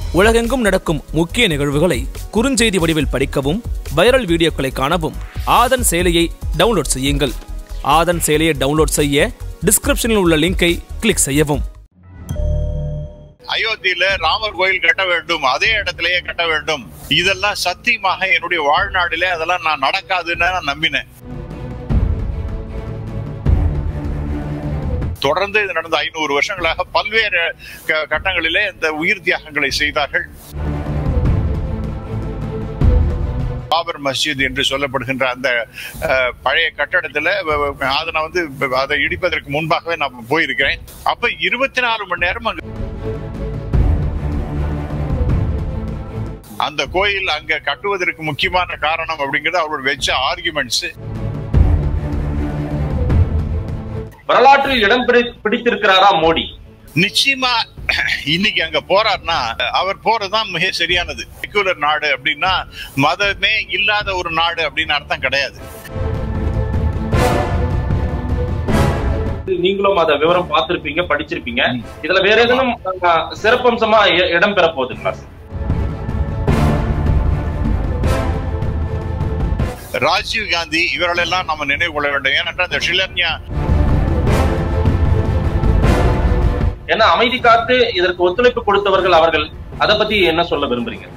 உலகெங்கும் நடக்கும் முக்கிய நிகழ்வுகளை குறுஞ்செய்தி வடிவில் படிக்கவும் வைரல் வீடியோக்களை காணவும் ஆதன் செயலியை டவுன்லோட் செய்யுங்கள். ஆதன் செயலியை டவுன்லோட் செய்ய டிஸ்கிரிப்ஷனில் உள்ள லிங்கை கிளிக் செய்யவும். அயோத்தியில ராமர் கோயில் கட்ட வேண்டும், அதே இடத்திலேயே கட்ட வேண்டும். இதெல்லாம் சத்தியமாக என்னுடைய வாழ்நாளிலே அதெல்லாம் நான் நடக்காதுன்னு நான் நம்பினேன். தொடர்ந்து இது நடந்த 500 வருஷங்களாக பல்வேறு கட்டங்களிலே இந்த உயிர் தியாகங்களை செய்தார்கள். பாபர் மஸ்ஜித் என்று சொல்லப்படுகின்ற அந்த பழைய கட்டடத்துல அதை இடிப்பதற்கு முன்பாகவே நான் போயிருக்கிறேன். அப்ப 24 மணி நேரம் அந்த கோயில் அங்க கட்டுவதற்கு முக்கியமான காரணம் அப்படிங்கிறது அவரோட வெச்ச ஆர்குமெண்ட்ஸ். வரலாற்றில் இடம் பிடித்திருக்கிறாரா மோடி? நிச்சயமா இன்னைக்கு அங்க போறாருன்னா அவர் போறதுதான் மிக சரியானது. செக்குலர் நாடு அப்படின்னா மதமே இல்லாத ஒரு நாடு அப்படின்னு அர்த்தம் கிடையாது. நீங்களும் அத விவரம் பார்த்திருப்பீங்க, படிச்சிருப்பீங்க. இதுல வேற ஏதேனும் சிறப்பம்சமா இடம் பெற போகுதுங்களா? ராஜீவ் காந்தி இவர்களெல்லாம் நம்ம நினைவு கொள்ள வேண்டும். ஏனென்றால் இந்த ஷிலன்யா ஏன்னா அமைதி காத்து இதற்கு ஒத்துழைப்பு கொடுத்தவர்கள் அவர்கள். அதை பத்தி என்ன சொல்ல விரும்புறீங்க?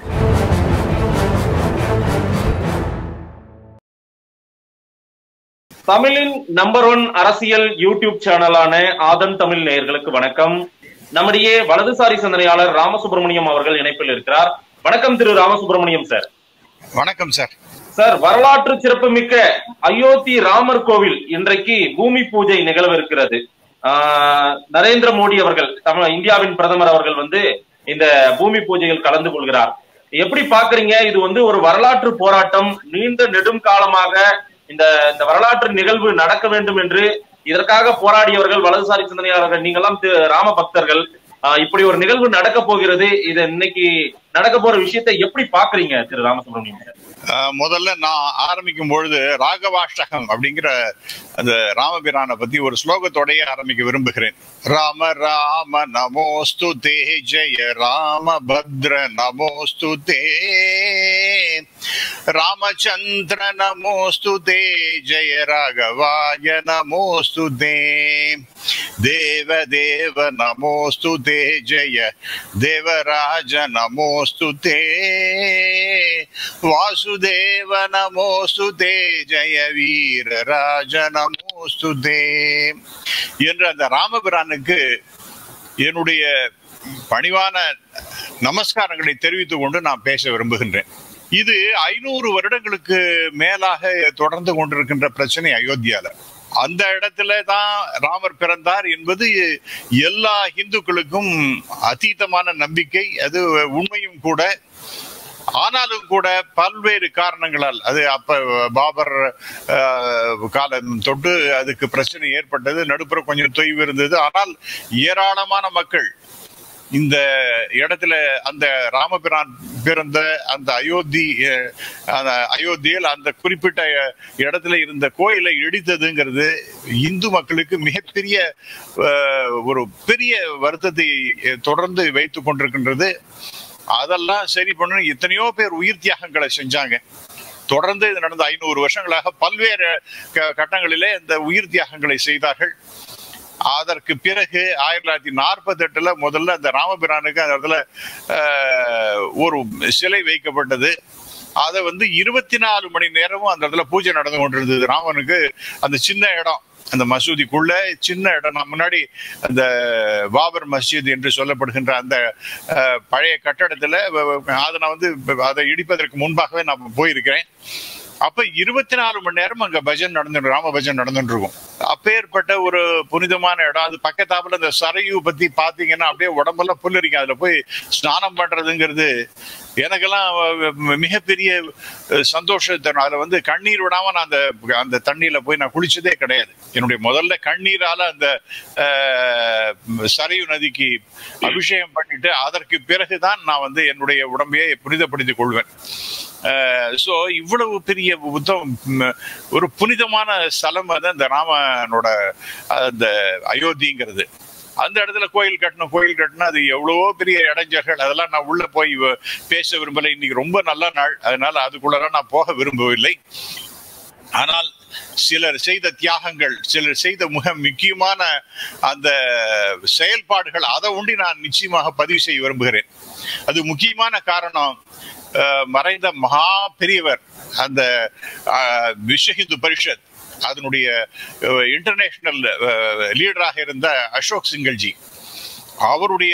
தமிழின் நம்பர் 1 அரசியல் யூடியூப் சேனலான ஆதன் தமிழ் நேயர்களுக்கு வணக்கம். நம்முடைய வலதுசாரி சிந்தனையாளர் ராமசுப்ரமணியம் அவர்கள் இணைப்பில் இருக்கிறார். வணக்கம் திரு ராமசுப்ரமணியம் சார். வணக்கம் சார். சார், வரலாற்று சிறப்புமிக்க அயோத்தி ராமர் கோவில் இன்றைக்கு பூமி பூஜை நிகழவிருக்கிறது. நரேந்திர மோடி அவர்கள், இந்தியாவின் பிரதமர் அவர்கள் இந்த பூமி பூஜையில் கலந்து கொள்கிறார். எப்படி பாக்குறீங்க? இது ஒரு வரலாற்று போராட்டம். நீண்ட நெடும் காலமாக இந்த வரலாற்று நிகழ்வு நடக்க வேண்டும் என்று இதற்காக போராடியவர்கள் வலதுசாரி சிந்தனையாளர்கள். நீங்கெல்லாம் ராம பக்தர்கள். இப்படி ஒரு நிகழ்வு நடக்க போகிறது. இது இன்னைக்கு நடக்க போற விஷயத்தை எப்படி பாக்குறீங்க திரு ராமசுப்ரமணியம்? முதல்ல நான் ஆரம்பிக்கும் பொழுது ராகவாஷ்டகம் அப்படிங்கிற அந்த ராமபிரானை பத்தி ஒரு ஸ்லோகத்தோடய ஆரம்பிக்க விரும்புகிறேன். ராம ராம நமோஸ்து தே, ஜெய ராம பத்ர நமோஸ்து தே, ராமச்சந்திர நமோஸ்து தே, ஜெய ராகவாய நமோஸ்து தே, தேவ தேவ நமோஸ்து தே, ஜெய தேவராஜ நமோஸ்து தே, வாசுதேவ நமோஸ்து தே, ஜெய வீர ராஜ நமோஸ்து தே என்ற அந்த ராமபிரானுக்கு என்னுடைய பணிவான நமஸ்காரங்களை தெரிவித்துக் கொண்டு நான் பேச விரும்புகின்றேன். இது 500 வருடங்களுக்கு மேலாக தொடர்ந்து கொண்டிருக்கின்ற பிரச்சனை அயோத்தியால. அந்த இடத்துல தான் ராமர் பிறந்தார் என்பது எல்லா இந்துக்களுக்கும் அதீதமான நம்பிக்கை. அது உண்மையும் கூட. ஆனாலும் கூட பல்வேறு காரணங்களால் அது அப்ப பாபர் காலம் தொட்டு அதுக்கு பிரச்சனை ஏற்பட்டது. நடுப்புற கொஞ்சம் தொய்வு இருந்தது. ஆனால் ஏராளமான மக்கள் இந்த இடத்துல அந்த ராமபிரான் பிறந்த அந்த அயோத்தியில் அந்த குறிப்பிட்ட இடத்துல இருந்த கோயிலை இடித்ததுங்கிறது இந்து மக்களுக்கு மிகப்பெரிய ஒரு பெரிய வருத்தத்தை தொடர்ந்து வைத்துக் கொண்டிருக்கின்றது. அதெல்லாம் சரி பண்ண எத்தனையோ பேர் உயிர் தியாகங்களை செஞ்சாங்க. தொடர்ந்து இது நடந்த 500 வருஷங்களாக பல்வேறு கட்டங்களிலே இந்த உயிர் தியாகங்களை செய்தார்கள். அதற்கு பிறகு 1948 முதல்ல அந்த ராமபிரானுக்கு அந்த இடத்துல ஒரு சிலை வைக்கப்பட்டது. அதை 24 மணி நேரமும் அந்த இடத்துல பூஜை நடந்து கொண்டிருந்தது. ராமனுக்கு அந்த சின்ன இடம், அந்த மசூதிக்குள்ள சின்ன இடம். நான் முன்னாடி அந்த பாபர் மஸ்ஜித் என்று சொல்லப்படுகின்ற அந்த பழைய கட்டடத்துல அதை இடிப்பதற்கு முன்பாகவே நான் போயிருக்கிறேன். அப்ப 24 மணி நேரம் அங்க பஜன் நடந்துட்டு, ராம பஜன் நடந்துட்டு இருக்கும். அப்பேற்பட்ட ஒரு புனிதமான இடம். அது பக்கத்தாப்புல இந்த சரையு பத்தி பாத்தீங்கன்னா அப்படியே உடம்பெல்லாம் புல்லரிக்கும். அதுல போய் ஸ்நானம் பண்றதுங்கிறது எனக்கெல்லாம் மிகப்பெரிய சந்தோஷத்தை. அதுல கண்ணீர் விடாம நான் அந்த தண்ணியில போய் நான் குளிச்சதே கிடையாது. என்னுடைய முதல்ல கண்ணீரால அந்த சரையு நதிக்கு அபிஷேகம் பண்ணிட்டு அதற்கு பிறகுதான் நான் என்னுடைய உடம்பையே புனிதப்படுத்திக் கொள்வேன். சோ இவ்வளவு பெரிய ஒரு புனிதமான ஸ்தலம் அந்த ராமனோட அந்த அயோத்திங்கிறது. அந்த இடத்துல கோயில் கட்டணும் அது எவ்வளவோ பெரிய இடைஞ்சல்கள். அதெல்லாம் நான் உள்ள போய் பேச விரும்பலை. இன்னைக்கு ரொம்ப நல்ல நாள், அதனால அதுக்குள்ள நான் போக விரும்பவில்லை. ஆனால் சிலர் செய்த தியாகங்கள், சிலர் செய்த மிக முக்கியமான அந்த செயல்பாடுகள், அதை ஒண்டி நான் நிச்சயமாக பதிவு செய்ய விரும்புகிறேன். அது முக்கியமான காரணம், மறைந்த மகா பெரியவர் அந்த விஸ்வ ஹிந்து பரிஷத் அதனுடைய இன்டர்நேஷனல் லீடராக இருந்த அசோக் சிங்கல்ஜி, அவருடைய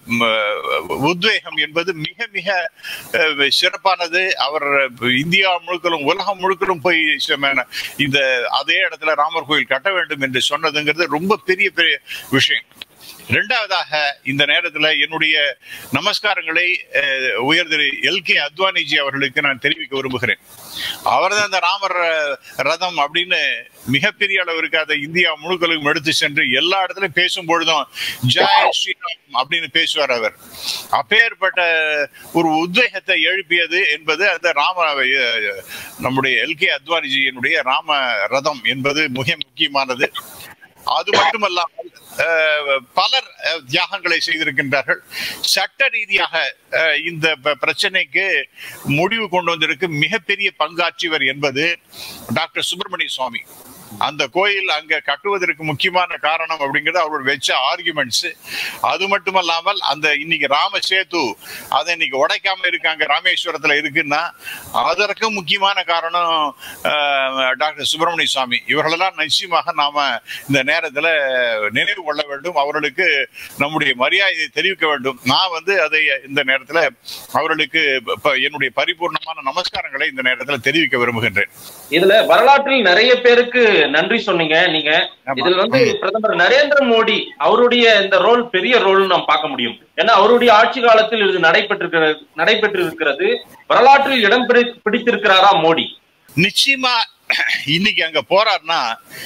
உத்வேகம் என்பது மிக மிக சிறப்பானது. அவர் இந்தியா முழுக்களும் உலகம் முழுக்களும் போய் இந்த அதே இடத்துல ராமர் கோயில் கட்ட வேண்டும் என்று சொன்னதுங்கிறது ரொம்ப பெரிய பெரிய விஷயம். இரண்டாவதாக இந்த நேரத்தில் என்னுடைய நமஸ்காரங்களை உயர் திரு LK அத்வானிஜி அவர்களுக்கு நான் தெரிவிக்க விரும்புகிறேன். அவர்தான் இந்த ராமர் ரதம் அப்படின்னு மிகப்பெரிய அளவிற்கு அதை இந்தியா முழுக்களும் எடுத்து சென்று எல்லா இடத்துலயும் பேசும் பொழுதும் ஜெய் ஸ்ரீராம் அப்படின்னு பேசுவார் அவர். அப்பேற்பட்ட ஒரு உத்வேகத்தை எழுப்பியது என்பது அந்த நம்முடைய LK அத்வானிஜியினுடைய ராம ரதம் என்பது மிக முக்கியமானது. அது மட்டுமல்லாமல் பலர் தியாகங்களை செய்திருக்கின்றார்கள். சட்ட ரீதியாக இந்த பிரச்சனைக்கு முடிவு கொண்டு வந்திருக்கு மிகப்பெரிய பங்காற்றியவர் என்பது டாக்டர் சுப்பிரமணிய சுவாமி. அந்த கோயில் அங்க கட்டுவதற்கு முக்கியமான காரணம் அப்படிங்கிறது அவர் வச்ச ஆர்குமெண்ட்ஸ். அது மட்டுமல்லாமல் அந்த இன்னைக்கு ராம சேது அதை இன்னைக்கு உடைக்காம இருக்காங்க, ராமேஸ்வரத்துல இருக்குன்னா அதற்கு முக்கியமான காரணம் டாக்டர் சுப்பிரமணிய சுவாமி. இவர்களெல்லாம் நிச்சயமாக நாம இந்த நேரத்துல நினைவு கொள்ள வேண்டும், அவர்களுக்கு நம்முடைய மரியாதையை தெரிவிக்க வேண்டும். நான் அதை இந்த நேரத்துல அவர்களுக்கு என்னுடைய பரிபூர்ணமான நமஸ்காரங்களை இந்த நேரத்துல தெரிவிக்க விரும்புகின்றேன். இதுல வரலாற்றில் நிறைய பேருக்கு நன்றி சொன்னீங்க நீங்க. இதுல பிரதமர் நரேந்திர மோடி அவருடைய இந்த ரோல் பெரிய ரோல் நாம் பார்க்க முடியும். ஏன்னா அவருடைய ஆட்சி காலத்தில் இது நடைபெற்றிருக்கிறது. வரலாற்றில் இடம் பிடித்திருக்கிறாரா மோடி? நிச்சயமா இன்னைக்கு அங்க போறாருன்னா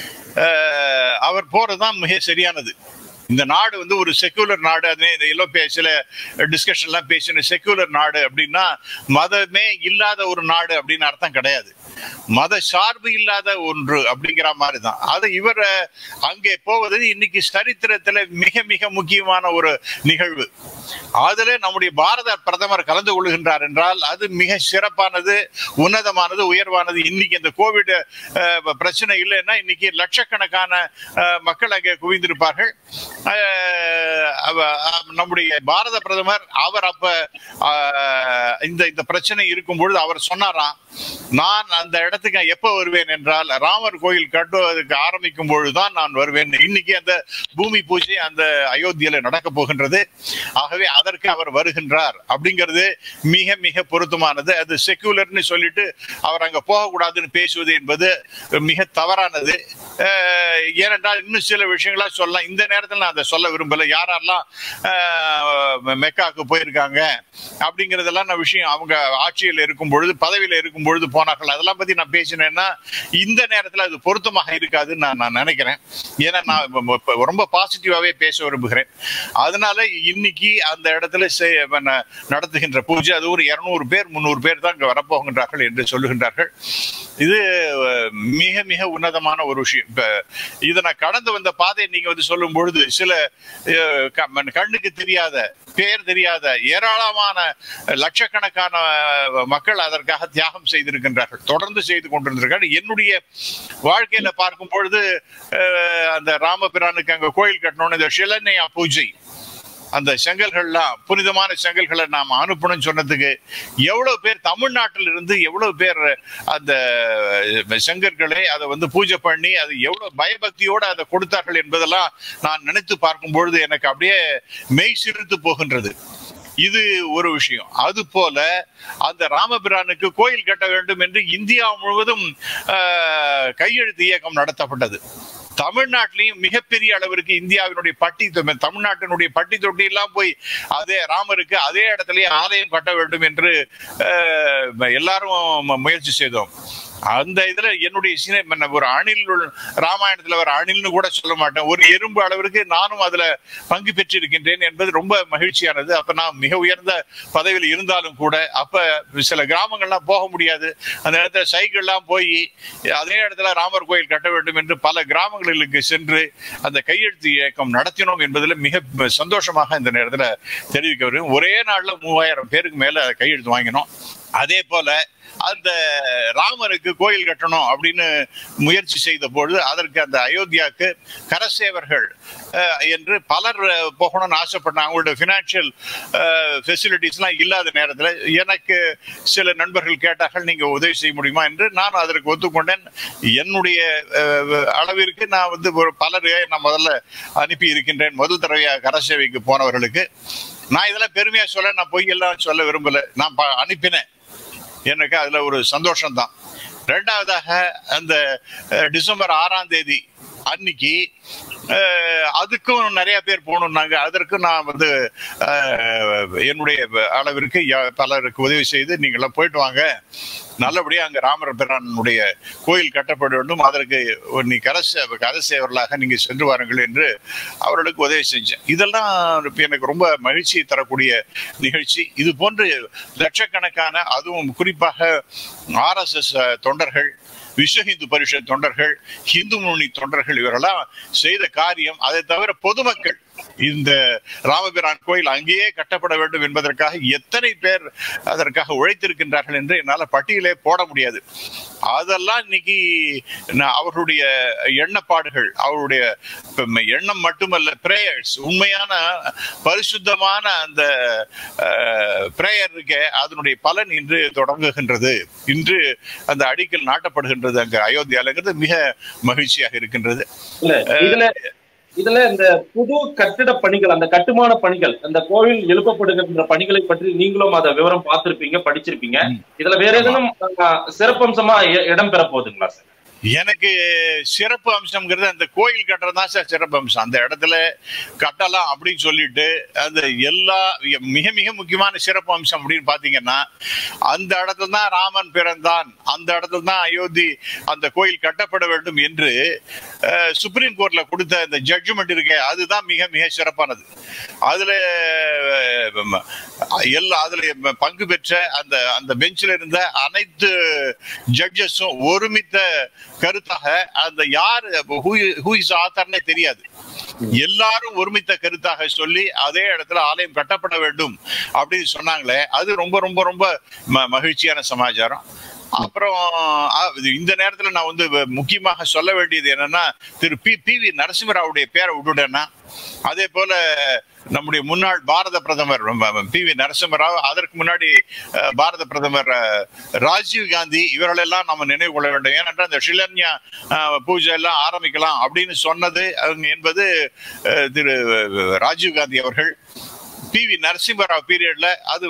அவர் போறதுதான் மிக சரியானது. இந்த நாடு ஒரு செக்குலர் நாடு. சில டிஸ்கஷன் எல்லாம் பேசின செக்குலர் நாடு அப்படின்னா மதமே இல்லாத ஒரு நாடு அப்படின்னு அர்த்தம் கிடையாது. மத சார்பு இல்லாத ஒன்று அப்படிங்கிற மாதிரிதான். அது இவர் அங்கே போவது இன்னைக்கு சரித்திரத்துல மிக மிக முக்கியமான ஒரு நிகழ்வு. அதுல நம்முடைய பாரத பிரதமர் கலந்து கொள்கின்றார் என்றால் அது மிக சிறப்பானது, உன்னதமானது, உயர்வானது. இன்னைக்கு இந்த கோவிட் பிரச்சனை இல்லைன்னா இன்னைக்கு லட்சக்கணக்கான மக்கள் அங்கே குவிந்திருப்பார்கள். நம்முடைய பாரத பிரதமர் அவர் அப்ப இந்த பிரச்சனை இருக்கும் பொழுது அவர் சொன்னாராம், நான் அந்த இடத்துக்கு எப்ப வருவேன் என்றால் ராமர் கோயில் கட்டுவதற்கு ஆரம்பிக்கும் பொழுதுதான் நான் வருவேன். இன்னைக்கு அந்த பூமி பூஜை அந்த அயோத்தியில நடக்க போகின்றது. ஆகவே அதற்கு அவர் வருகின்றார் அப்படிங்கிறது மிக மிக பொருத்தமானது. அது செக்குலர்னு சொல்லிட்டு அவர் அங்க போகக்கூடாதுன்னு பேசுவது என்பது மிக தவறானது. ஏனென்றால் இன்னும் சில விஷயங்களா சொல்லலாம். இந்த நேரத்தில் நான் அதை சொல்ல விரும்பல. யாரெல்லாம் மெக்காவுக்கு போயிருக்காங்க அப்படிங்கறதெல்லாம் நான் விஷயம் அவங்க ஆட்சியில் இருக்கும் பொழுது, பதவியில இருக்கும் பொழுது போனார்கள். அதெல்லாம் பத்தி நான் பேசினேன்னா இந்த நேரத்தில் அது பொருத்தமாக இருக்காதுன்னு நான் நினைக்கிறேன். ஏன்னா நான் ரொம்ப பாசிட்டிவாவே பேச விரும்புகிறேன். அதனால இன்னைக்கு அந்த இடத்துல நடத்துகின்ற பூஜை அது ஒரு 200 பேர் 300 பேர் தான் இங்க வரப்போகின்றார்கள் என்று சொல்லுகின்றார்கள். இது மிக மிக உன்னதமான ஒரு விஷயம். இதை நான் கடந்து வந்த பாதை நீங்க சொல்லும் பொழுது சில கண்ணுக்கு தெரியாத, பேர் தெரியாத ஏராளமான லட்சக்கணக்கான மக்கள் அதற்காக தியாகம் செய்திருக்கின்றார்கள், தொடர்ந்து செய்து கொண்டிருக்கிறார்கள். என்னுடைய வாழ்க்கையில பார்க்கும் பொழுது அந்த ராமபிரானுக்கு அங்க கோயில் கட்டணும்னு இந்த ஷிலன்யா பூஜை, அந்த செங்கல்கள்லாம் புனிதமான செங்கல்களை நாம் அனுப்பணும்னு சொன்னதுக்கு எவ்வளவு பேர் தமிழ்நாட்டில் இருந்து எவ்வளவு பேர் அந்த செங்கற்களை அதை பூஜை பண்ணி அது எவ்வளவு பயபக்தியோடு அதை கொடுத்தார்கள் என்பதெல்லாம் நான் நினைத்து பார்க்கும் பொழுது எனக்கு அப்படியே மெய் சிரித்து போகின்றது. இது ஒரு விஷயம். அது போல அந்த ராமபிரானுக்கு கோயில் கட்ட வேண்டும் என்று இந்தியா முழுவதும் கையெழுத்து இயக்கம் நடத்தப்பட்டது. தமிழ்நாட்டிலையும் மிகப்பெரிய அளவிற்கு இந்தியாவினுடைய தமிழ்நாட்டினுடைய பட்டி தொட்டி எல்லாம் போய் அதே ராமருக்கு அதே இடத்திலேயே ஆலயம் கட்ட வேண்டும் என்று எல்லாரும் முயற்சி செய்தோம். அந்த இதுல என்னுடைய ஒரு அணில், ராமாயணத்துல ஒரு அணில்னு கூட சொல்ல மாட்டேன், ஒரு எறும்பு அளவிற்கு நானும் அதுல பங்கு பெற்றிருக்கின்றேன் என்பது ரொம்ப மகிழ்ச்சியானது. அப்ப நான் மிக உயர்ந்த பதவியில் இருந்தாலும் கூட அப்ப சில கிராமங்கள்லாம் போக முடியாது. அந்த இடத்துல சைக்கிள்லாம் போய் அதே இடத்துல ராமர் கோயில் கட்ட வேண்டும் என்று பல கிராமங்களுக்கு சென்று அந்த கையெழுத்து இயக்கம் நடத்தினோம் என்பதில் மிக சந்தோஷமாக இந்த நேரத்துல தெரிவிக்க வரும். ஒரே நாள்ல 3000 பேருக்கு மேல கையெழுத்து வாங்கினோம். அதே போல அந்த ராமருக்கு கோயில் கட்டணும் அப்படின்னு முயற்சி செய்த பொழுது அதற்கு அந்த அயோத்தியாவுக்கு கரசேவர்கள் என்று பலர் போகணும்னு ஆசைப்பட்டாங்க. அவங்களோட பினான்சியல் ஃபெசிலிட்டிஸ்லாம் இல்லாத நேரத்தில் எனக்கு சில நண்பர்கள் கேட்டார்கள், நீங்க உதவி செய்ய முடியுமா என்று. நான் அதற்கு ஒத்துக்கொண்டேன். என்னுடைய அளவிற்கு நான் ஒரு பலரை நான் முதல்ல அனுப்பி இருக்கின்றேன். முதல் தடவையாக கரசேவைக்கு போனவர்களுக்கு நான் இதெல்லாம் பெருமையா சொல்ல, நான் பொய் எல்லாம் சொல்ல விரும்பல, நான் அனுப்பினேன். எனக்கு அதுல ஒரு சந்தோஷம் தான். ரெண்டாவதாக அந்த டிசம்பர் 6ஆம் தேதி அன்னைக்கு அதுக்கும் நிறைய பேர் போகணும்னாங்க. அதற்கும் நான் என்னுடைய அளவிற்கு பலருக்கு உதவி செய்து நீங்களாம் போயிட்டு வாங்க, நல்லபடியா அங்க ராமர் பிரானுடைய கோயில் கட்டப்பட வேண்டும், அதற்கு நீ கரசேவர்களாக நீங்க சென்று வாருங்கள் என்று அவர்களுக்கு உதவி செஞ்சேன். இதெல்லாம் எனக்கு ரொம்ப மகிழ்ச்சியை தரக்கூடிய நிகழ்ச்சி. இது போன்று லட்சக்கணக்கான, அதுவும் குறிப்பாக RSS தொண்டர்கள், விஸ்வ இந்து பரிஷத் தொண்டர்கள், இந்து முன்னணி தொண்டர்கள் இவரெல்லாம் செய்த காரியம். அதை தவிர பொதுமக்கள் இந்த ராமபிரான் கோயில் அங்கேயே கட்டப்பட வேண்டும் என்பதற்காக எத்தனை பேர் அதற்காக உழைத்திருக்கின்றார்கள் என்று என்னால் பட்டியலே போட முடியாது. அதெல்லாம் இன்னைக்கு அவர்களுடைய எண்ணப்பாடுகள், அவருடைய எண்ணம் மட்டுமல்ல, பிரேயர்ஸ், உண்மையான பரிசுத்தமான அந்த பிரேயர் இருக்க அதனுடைய பலன் இன்று தொடங்குகின்றது. இன்று அந்த அடிக்கல் நாட்டப்படுகின்றது அங்க அயோத்தியாலங்கிறது மிக மகிழ்ச்சியாக இருக்கின்றது. இதுல இந்த புது கட்டிட பணிகள், அந்த கட்டுமான பணிகள், அந்த கோவில் எழுப்பப்படுகின்ற பணிகளை பற்றி நீங்களும் அதை விவரம் பார்த்திருப்பீங்க, படிச்சிருப்பீங்க. இதுல வேற ஏதேனும் சிறப்பம்சமா இடம் பெற போகுதுங்களா சார்? எனக்கு சிறப்பு அம்சம்ங்கிறது அந்த கோயில் கட்டுறது தான் சார் சிறப்பு அம்சம். அந்த இடத்துல கட்டலாம் அப்படின்னு சொல்லிட்டு அந்த எல்லா மிக மிக முக்கியமான சிறப்பு அம்சம் அப்படின்னு பாத்தீங்கன்னா, அந்த இடத்துல தான் ராமன் பிறந்தான், அந்த இடத்துல தான் அயோத்தி அந்த கோயில் கட்டப்பட வேண்டும் என்று சுப்ரீம் கோர்ட்ல கொடுத்த அந்த ஜட்ஜ்மெண்ட் இருக்கு, அதுதான் மிக மிக சிறப்பானது. அதுல பங்கு பெற்ற அந்த அந்த பெஞ்சில் இருந்த அனைத்து ஜட்ஜஸும் ஒருமித்த கருத்தாக, அந்த யார் ஹூ இஸ் ஆத்தர்னே தெரியாது, எல்லாரும் ஒருமித்த கருத்தாக சொல்லி அதே இடத்துல ஆலயம் கட்டப்பட வேண்டும் அப்படின்னு சொன்னாங்களே, அது ரொம்ப ரொம்ப ரொம்ப மகிழ்ச்சியான சமாச்சாரம். அப்புறம் இந்த நேரத்துல நான் முக்கியமாக சொல்ல வேண்டியது என்னன்னா, திரு PV நரசிம்மராவுடைய பேரை விட்டுட்டேன்னா, அதே போல நம்முடைய முன்னாள் பாரத பிரதமர் PV நரசிம்மராவ், அதற்கு முன்னாடி பாரத பிரதமர் ராஜீவ் காந்தி, இவர்களெல்லாம் நம்ம நினைவு கொள்ள வேண்டும். ஏனென்றால் இந்த ஷிலன்யா பூஜை எல்லாம் ஆரம்பிக்கலாம் அப்படின்னு சொன்னது என்பது திரு ராஜீவ் காந்தி அவர்கள். PV நரசிம்மராவ் பீரியட்ல அது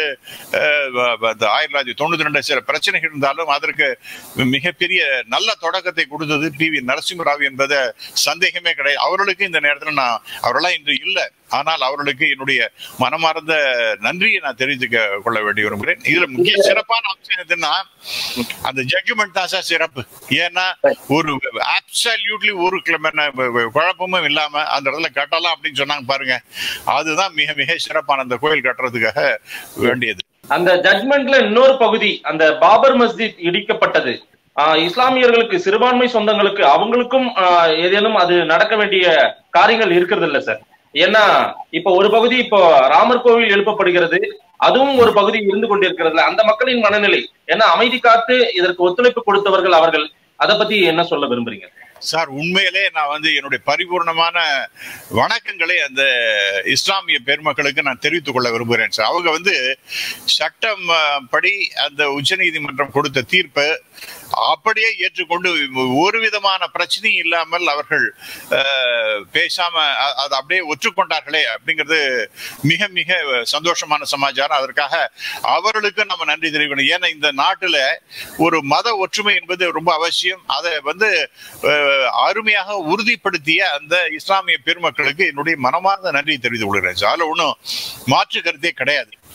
1992 சில பிரச்சனைகள் இருந்தாலும் அதற்கு மிகப்பெரிய நல்ல தொடக்கத்தை கொடுத்தது PV நரசிம்மராவ் என்பது சந்தேகமே கிடையாது. அவர்களுக்கு இந்த நேரத்தில் அவரெல்லாம் இன்று இல்லை, ஆனால் அவர்களுக்கு என்னுடைய மனமார்ந்த நன்றியை நான் தெரிவித்துக் கொள்ள வேண்டி விரும்புகிறேன். இதுல முக்கிய சிறப்பான அம்சம் எதுன்னா, அந்த ஜட்ஜ்மெண்ட் தான் சார் சிறப்பு. ஏன்னா ஒரு அப்சல்யூட்லி ஒரு குழப்பமும் இல்லாம அந்த இடத்துல கட்டலாம் அப்படின்னு சொன்னாங்க பாருங்க, அதுதான் மிக மிக சிறப்பான அந்த கோயில் கட்டுறதுக்காக வேண்டியது. அந்த ஜட்ஜ்மெண்ட்ல இன்னொரு பகுதி, அந்த பாபர் மஸ்ஜித் இடிக்கப்பட்டது, இஸ்லாமியர்களுக்கு, சிறுபான்மை சொந்தங்களுக்கு, அவங்களுக்கும் ஏதேனும் அது நடக்க வேண்டிய காரியங்கள் இருக்கிறது இல்ல சார்? ஏன்னா இப்ப ஒரு பகுதி இப்போ ராமர் கோவில் எழுப்பப்படுகிறது, அதுவும் ஒரு பகுதி இருந்து கொண்டிருக்கிறதுல அந்த மக்களின் மனநிலை ஏன்னா அமைதி காத்து இதற்கு ஒத்துழைப்பு கொடுத்தவர்கள் அவர்கள், அதை பத்தி என்ன சொல்ல விரும்புறீங்க சார்? உண்மையிலே நான் என்னுடைய பரிபூர்ணமான வணக்கங்களை அந்த இஸ்லாமிய பெருமக்களுக்கு நான் தெரிவித்துக் கொள்ள விரும்புகிறேன் சார். அவங்க சட்டம் படி அந்த உச்ச நீதிமன்றம் கொடுத்த தீர்ப்பு அப்படியே ஏற்றுக்கொண்டு ஒரு விதமான பிரச்சனையும் இல்லாமல் அவர்கள் பேசாம அதை அப்படியே ஒற்றுக்கொண்டார்களே அப்படிங்கிறது மிக மிக சந்தோஷமான சமாச்சாரம். அதற்காக அவர்களுக்கு நம்ம நன்றி தெரிவிக்கணும். ஏன்னா இந்த நாட்டுல ஒரு மத ஒற்றுமை என்பது ரொம்ப அவசியம். அதை அருமையாக உறுதிப்படுத்திய அந்த இஸ்லாமிய பெருமக்களுக்கு என்னுடைய மனமார்ந்த நன்றி தெரிவித்துக் கொள்கிறேன். அதுல ஒன்றும் மாற்று கருத்தே கிடையாது.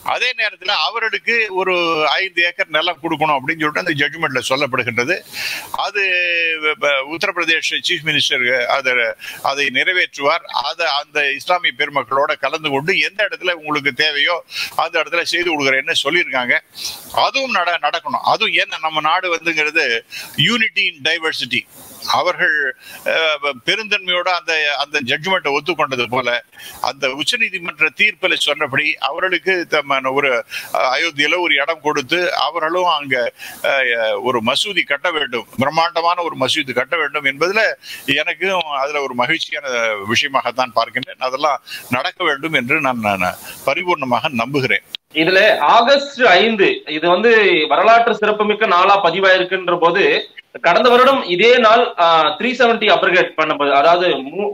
அதே நேரத்தில் அவர்களுக்கு ஒரு 5 ஏக்கர் நிலம் கொடுக்கணும் அப்படின்னு சொல்லிட்டு அந்த ஜட்ஜ்மெண்ட்ல சொல்லப்படுகின்றது. அது உத்தரப்பிரதேச சீஃப் மினிஸ்டர் அதை நிறைவேற்றுவார். அதை அந்த இஸ்லாமிய பெருமக்களோட கலந்து கொண்டு எந்த இடத்துல உங்களுக்கு தேவையோ அந்த இடத்துல செய்து கொடுக்குறேன்னு சொல்லியிருக்காங்க. அதுவும் நடக்கணும். அதுவும் ஏன்னா நம்ம நாடு வந்துங்கிறது யூனிட்டி இன் டைவர்சிட்டி. அவர்கள் பெருந்தன்மையோட அந்த ஜட்ஜ்மெண்ட்டை ஒத்துக்கொண்டது போல அந்த உச்சநீதிமன்ற தீர்ப்பில் சொன்னபடி அவர்களுக்கு ஒரு அயோத்தியில ஒரு இடம் கொடுத்து அவர்களும் அங்க ஒரு மசூதி கட்ட வேண்டும், பிரம்மாண்டமான ஒரு மசூதி கட்ட வேண்டும் என்பதுல எனக்கும் அதுல ஒரு மகிழ்ச்சியான விஷயமாகத்தான் பார்க்கின்றேன். அதெல்லாம் நடக்க வேண்டும் என்று நான் பரிபூர்ணமாக நம்புகிறேன். இதுல ஆகஸ்ட் 5 இது வரலாற்று சிறப்புமிக்க நாளா பதிவாயிருக்குன்ற போது கடந்த வருடம் இதே நாள் 370 அப்ரிகேட் பண்ண, அதாவது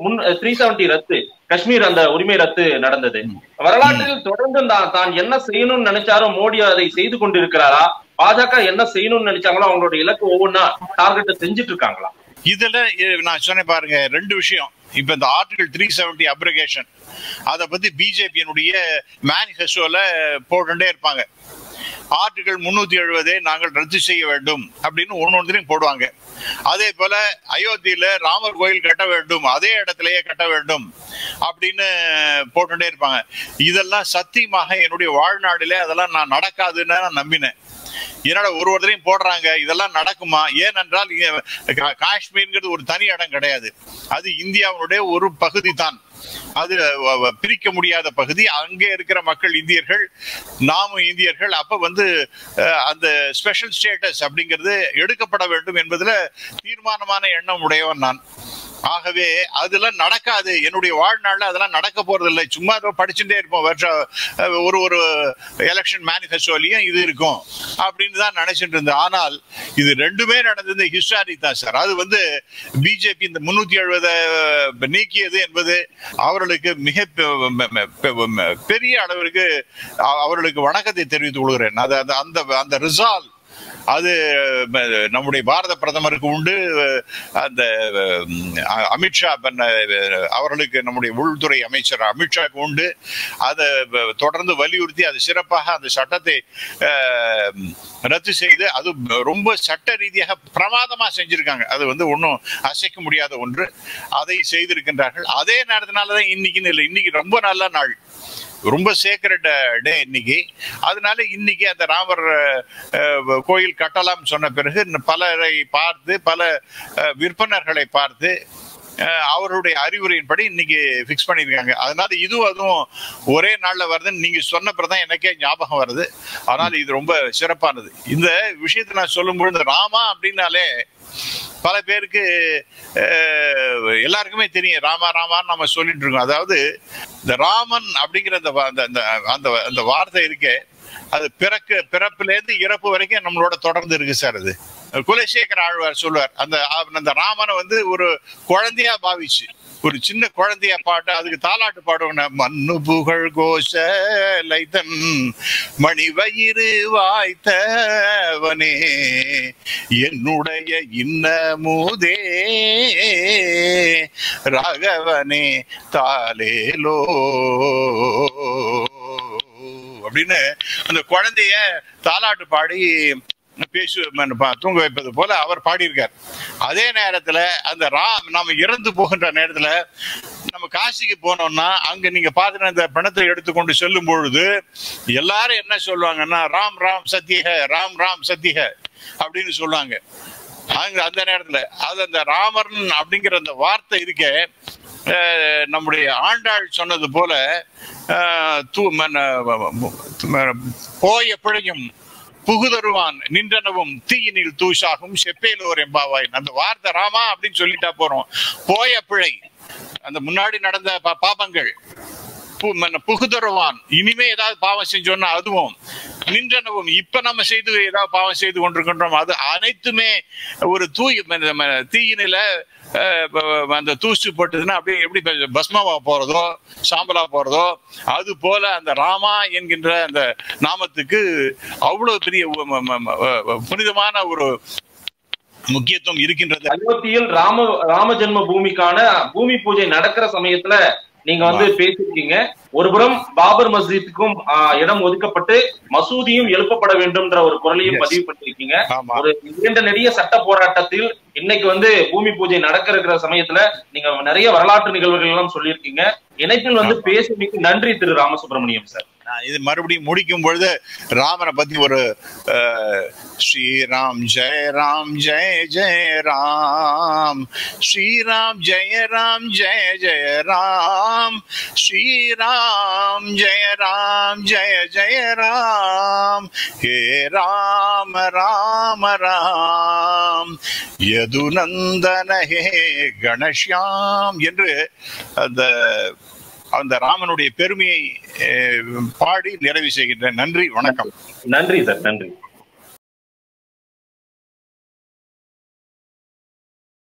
370 ரத்து, காஷ்மீர் அந்த உரிமை ரத்து நடந்தது. வரலாற்றில் தொடர்ந்து தான் என்ன செய்யணும்னு நினைச்சாரோ மோடி அதை செய்து கொண்டிருக்கிறாரா? பாஜக என்ன செய்யணும்னு நினைச்சாங்களோ அவங்களோட இலக்கு ஒவ்வொன்னா டார்கெட் செஞ்சுட்டு இருக்காங்களா? இதுல நான் சொன்னேன் பாருங்க, 2 விஷயம். இப்ப இந்த ஆர்டிகல் 370 அப்ரிகேஷன் அதை பத்தி பிஜேபியினுடைய மேனிஃபெஸ்டோல போட்டுட்டே இருப்பாங்க. ஆர்டிகல் 370 நாங்கள் ரத்து செய்ய வேண்டும் அப்படின்னு ஒன்னொன்றையும் போடுவாங்க. அதே போல அயோத்தியில ராமர் கோயில் கட்ட வேண்டும், அதே இடத்திலேயே கட்ட வேண்டும் அப்படின்னு போட்டுட்டே இருப்பாங்க. இதெல்லாம் சத்தியமாக என்னுடைய வாழ்நாளிலே அதெல்லாம் நான் நடக்காதுன்னு நான் நம்பினேன். என்னோட ஒருத்தரையும் போடுறாங்க, இதெல்லாம் நடக்குமா? ஏனென்றால் காஷ்மீர்ங்கிறது ஒரு தனி இடம் கிடையாது, அது இந்தியாவுடைய ஒரு பகுதி தான், அது பிரிக்க முடியாத பகுதி. அங்கே இருக்கிற மக்கள் இந்தியர்கள், நாமும் இந்தியர்கள். அப்ப அந்த ஸ்பெஷல் ஸ்டேட்டஸ் அப்படிங்கிறது எடுக்கப்பட வேண்டும் என்பதுல தீர்மானமான எண்ணம் உடையவன் நான். ஆகவே அதெல்லாம் நடக்காது, என்னுடைய வாழ்நாள்ல அதெல்லாம் நடக்க போறது இல்லை. சும்மா படிச்சுட்டே இருப்போம், ஒரு எலெக்ஷன் மேனிஃபெஸ்டோலையும் இது இருக்கும் அப்படின்னு தான் நினைச்சிட்டு இருந்தேன். ஆனால் இது ரெண்டுமே நடந்தது ஹிஸ்டாரிக் தான் சார். அது பிஜேபி இந்த 370 நீக்கியது என்பது அவர்களுக்கு மிக பெரிய அளவிற்கு அவர்களுக்கு வணக்கத்தை தெரிவித்துக் கொள்கிறேன். அந்த ரிசால்வ் அது நம்முடைய பாரத பிரதமருக்கு உண்டு, அந்த அமித்ஷா அவர்களுக்கு, நம்முடைய உள்துறை அமைச்சர் அமித்ஷாவுக்கு உண்டு. அதை தொடர்ந்து வலியுறுத்தி அது சிறப்பாக அந்த சட்டத்தை ரத்து செய்து அது ரொம்ப சட்ட ரீதியாக பிரமாதமா செஞ்சிருக்காங்க. அது ஒன்றும் அசைக்க முடியாத ஒன்று, அதை செய்திருக்கின்றார்கள். அதே நேரத்தினாலதான் இன்னைக்கு ரொம்ப நல்ல நாள், ரொம்ப சேக்ரெட் டே இன்னைக்கு. அதனால இன்னைக்கு அந்த ராமர் கோயில் கட்டலாம் சொன்ன பிறகு பலரை பார்த்து, பல விற்பனர்களை பார்த்து அவருடைய அறிவுரையின்படி இன்னைக்கு பிக்ஸ் பண்ணிருக்காங்க. அதனால அதுவும் ஒரே நாள்ல வருதுன்னு நீங்க சொன்னப்பதான் எனக்கே ஞாபகம் வருது. ஆனால் இது ரொம்ப சிறப்பானது. இந்த விஷயத்தை நான் சொல்லும்போது ராமா அப்படின்னாலே பல பேருக்கு எல்லாருக்குமே தெரியும், ராமா ராமான்னு நம்ம சொல்லிட்டு இருக்கோம். அதாவது இந்த ராமன் அப்படிங்கிற அந்த வார்த்தை இருக்கே, அது பிறப்பிலேருந்து இறப்பு வரைக்கும் நம்மளோட தொடர்ந்து இருக்கு சார். அது குலசேகர ஆழ்வார் சொல்லுவார், அந்த ராமனை ஒரு குழந்தையா பாவிச்சு, ஒரு சின்ன குழந்தையா பாட்டு, அதுக்கு தாலாட்டு பாடுவாங்க. மண்ணு புகழ் கோஷ லைத்தன் மணி வயிறு வாய்த்தவனே என்னுடைய இன்னமுதே ராகவனே தாலேலோ அப்படின்னு அந்த குழந்தைய தாலாட்டு பாடி தூங்க வைப்பது போல அவர் பாடியிருக்கார். அதே நேரத்துல அந்த நாம இறந்து போகின்ற நேரத்துல நம்ம காசிக்கு போனோம்னா அங்க நீங்க பாத்தீங்கன்னா இந்த பணத்தை எடுத்துக்கொண்டு செல்லும் பொழுது எல்லாரும் என்ன சொல்லுவாங்கன்னா, ராம் ராம் சத்தியக, ராம் ராம் சத்தியக அப்படின்னு சொல்லுவாங்க. அந்த நேரத்துல அந்த ராமன் அப்படிங்கிற அந்த வார்த்தை இருக்க, நம்முடைய ஆண்டாள் சொன்னது போல போய பிழையும் புகுதருவான் நின்றனவும் தீயினில் தூஷாகும் செப்பேலோர் எம்பாவாய். அந்த வார்த்தை ராமா அப்படின்னு சொல்லிட்டா போறோம். போய பிழை, அந்த முன்னாடி நடந்த பாபங்கள், புகுதருவான் இனிமே ஏதாவது பாவம் செஞ்சோம்னா அதுவும், நின்றனவும் இப்ப நம்ம ஏதாவது பாவம் செய்து கொண்டிருக்கின்றோம், அது அனைத்துமே ஒரு தீயினில அந்த தூசு போட்டதுன்னா அப்படியே எப்படி பஸ்மாவா போறதோ சாம்பலா போறதோ அது போல அந்த ராமா என்கின்ற அந்த நாமத்துக்கு அவ்வளவு பெரிய புனிதமான ஒரு முக்கியத்துவம் இருக்கின்றது. அயோத்தியில் ராம ஜென்ம பூமிக்கான பூமி பூஜை நடக்கிற சமயத்துல நீங்க வந்து பேசியிருக்கீங்க. ஒருபுறம் பாபர் மஸ்ஜித்துக்கும் இடம் ஒதுக்கப்பட்டு மசூதியும் எழுப்பப்பட வேண்டும்ன்ற ஒரு குரலையும் பதிவு பண்ணிருக்கீங்க. ஒரு நீண்ட நெடிய சட்ட போராட்டத்தில் இன்னைக்கு வந்து பூமி பூஜை நடக்க இருக்கிற சமயத்துல நீங்க நிறைய வரலாற்று நிகழ்வுகள் எல்லாம் சொல்லியிருக்கீங்க. இணைப்பில் வந்து பேசியமைக்கு நன்றி திரு ராமசுப்ரமணியம் சார். இது மறுபடியும் முடிக்கும் பொழுது ராமனை பத்தி ஒரு ஸ்ரீராம் ஜெய ராம் ஜெய ஜெய ராம், ஸ்ரீராம் ஜெய ராம் ஜெய ஜெய ராம், ஸ்ரீராம் ஜெய ராம் ஜெய ஜெய ராம், ஹே ராம ராம ராம் யதுநந்தன ஹே கணஷ்யாம் என்று அந்த ராமனுடைய பெருமையை பாடி நிறைவு செய்கின்றேன். நன்றி, வணக்கம். நன்றி சார், நன்றி.